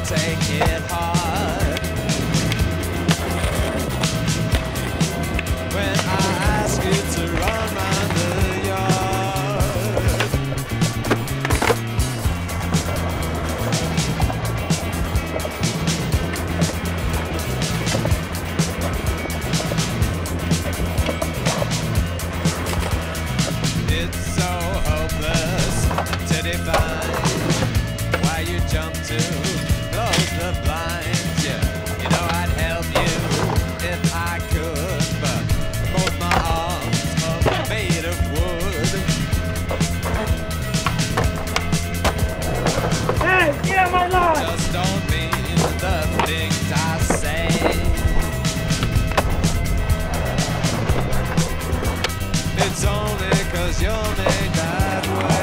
take it hard. When I ask you to run round the yard, it's so hopeless to define why you jump to close the blinds. Yeah, you know I'd help you if I could, but both my arms are made of wood. Hey, get out my lawn! Just don't mean the things I say. It's only 'cause you're made that way.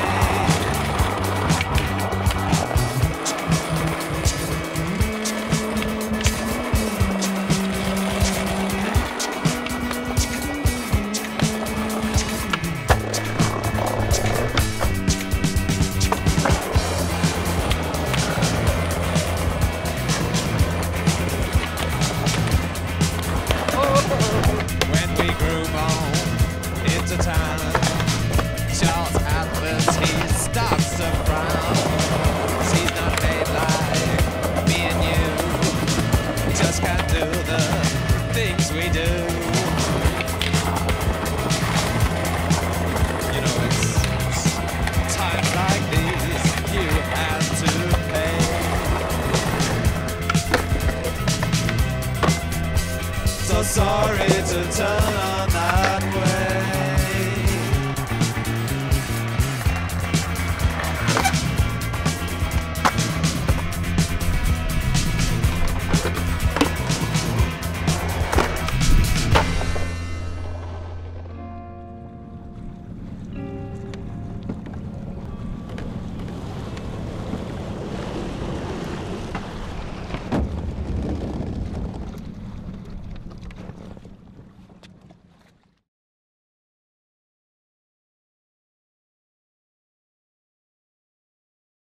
When we groove on into town, Charles Atlas, he starts to frown. 'Cause he's not made like me and you. We just can't do the things we do. You know, it's times like these you have to pay. So sorry to turn on